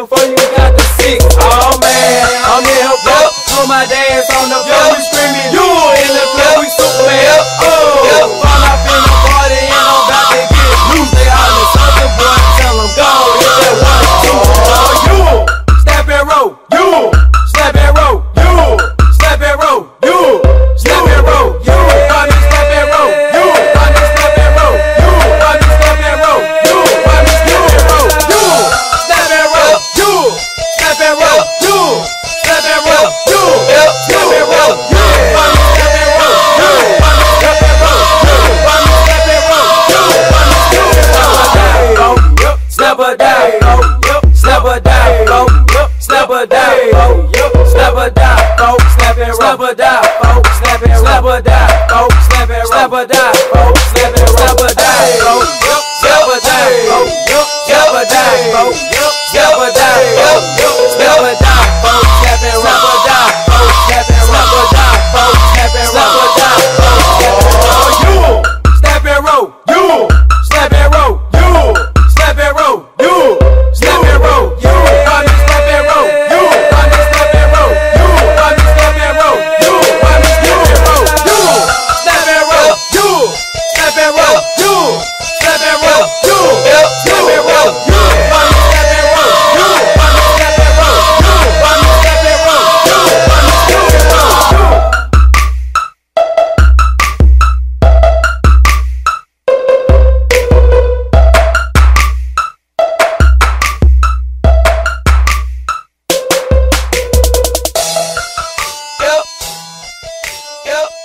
before you got the 6. Oh man, I'm in her boat. Put my dance on the floor, we screaming. You in the club, we Superman. Oh, fall off in the party and I'm about to get loose. They all the soldier boy, tell them go. Hit that 1, 2. You snap and roll. You snap and roll. You snap and roll. You snap and roll. You want me snap and roll. You want me snap and roll. You want me snap and roll. You want me snap and roll. You snap and roll. You snap and roll. You snap and roll. You snap and roll. You want me snap and roll. You want me snap and roll. You want me snap and roll. You want me snap and roll. Snap a dive, go, snap a dive, go, snap a dive, go, snap a dive, go, snap and snap a dive, go, snap and snap a dive, go, snap and snap a dive, go, snap and snap a dive, go, snap a dive, go, snap a dive, go, snap a dive, go, snap a dive, go, snap and snap a dive, go, snap and snap a dive, go, snap and snap a dive, go, you snap and roll, you snap and roll, you snap and roll, you snap and roll, you want me snap and roll, you want me snap and roll, you want me snap and roll, you want me snap and roll, you snap and roll, you snap and roll, you snap and roll, you snap and roll, you want me snap and roll, you want me snap and roll, you want me snap and roll, you want me snap and roll, Yep.